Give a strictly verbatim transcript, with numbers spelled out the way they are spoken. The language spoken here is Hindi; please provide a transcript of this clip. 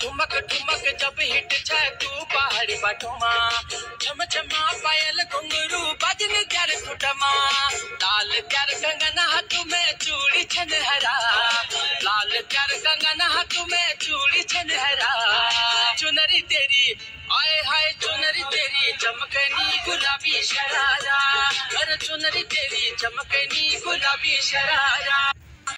ठुमक ठुमक जब हिट छे तू पहाड़ी बाटोमा छम छमा पायल घुंगरू बजन त्यार कुटमा लाल त्यार कंगन हाथ में चूड़ी छन हरा लाल त्यार कंगन हाथ में चूड़ी छन हरा चुनरी तेरी आए हाय चुनरी तेरी चमकनी गुलाबी शरारा अरे चुनरी तेरी चमकनी गुलाबी शरारा।